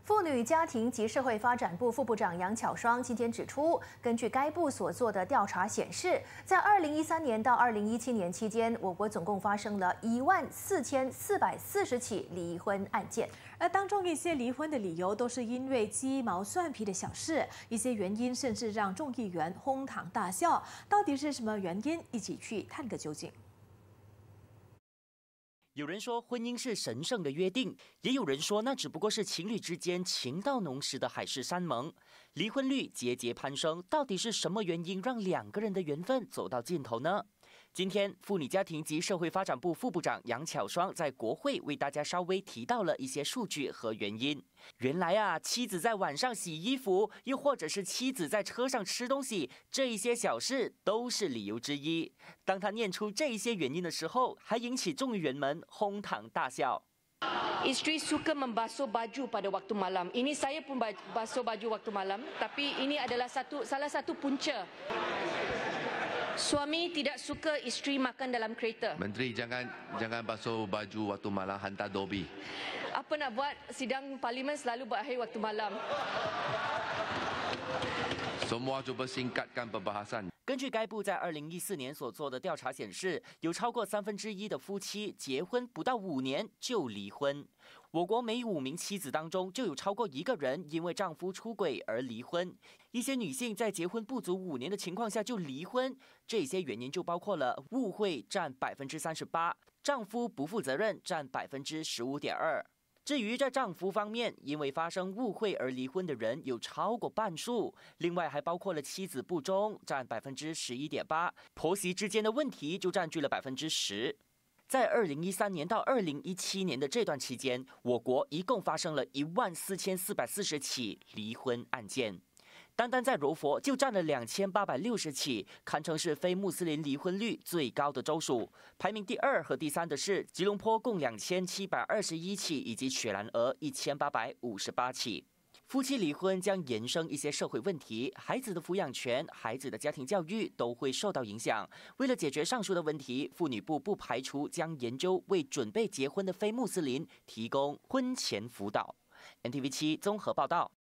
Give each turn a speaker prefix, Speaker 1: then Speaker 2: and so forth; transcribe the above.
Speaker 1: 妇女家庭及社会发展部副部长杨巧双今天指出，根据该部所做的调查显示，在2013年到2017年期间，我国总共发生了14440起离婚案件，
Speaker 2: 而当中一些离婚的理由都是因为鸡毛蒜皮的小事，一些原因甚至让众议员哄堂大笑。到底是什么原因？一起去探个究竟。
Speaker 3: 有人说婚姻是神圣的约定，也有人说那只不过是情侣之间情到浓时的海誓山盟。离婚率节节攀升，到底是什么原因让两个人的缘分走到尽头呢？今天，妇女家庭及社会发展部副部长杨巧双在国会为大家稍微提到了一些数据和原因。原来啊，妻子在晚上洗衣服，又或者是妻子在车上吃东西，这一些小事都是理由之一。当他念出这一些原因的时候，还引起众议员们哄堂大笑。
Speaker 4: Isteri suka membasuh baju pada waktu malam. Ini saya pun basuh baju waktu malam, tapi ini adalah salah satu punca. Suami tidak suka isteri makan dalam kereta.
Speaker 5: Menteri jangan basuh baju waktu malam, hantar Dobby.
Speaker 4: Apa nak buat, sidang parlimen selalu berakhir waktu malam.
Speaker 5: Semua cuba singkatkan perbahasan.
Speaker 3: 根据该部在2014年所做的调查显示，有超过1/3的夫妻结婚不到5年就离婚。我国每5名妻子当中就有超过1个人因为丈夫出轨而离婚。一些女性在结婚不足5年的情况下就离婚，这些原因就包括了误会占38%，丈夫不负责任占15.2%。 至于在丈夫方面，因为发生误会而离婚的人有超过半数，另外还包括了妻子不忠，占11.8%，婆媳之间的问题就占据了10%。在2013年到2017年的这段期间，我国一共发生了14440起离婚案件。 单单在柔佛就占了2860起，堪称是非穆斯林离婚率最高的州属。排名第2和第3的是吉隆坡，共2721起，以及雪兰莪1858起。夫妻离婚将延伸一些社会问题，孩子的抚养权、孩子的家庭教育都会受到影响。为了解决上述的问题，妇女部不排除将研究为准备结婚的非穆斯林提供婚前辅导。NTV7综合报道。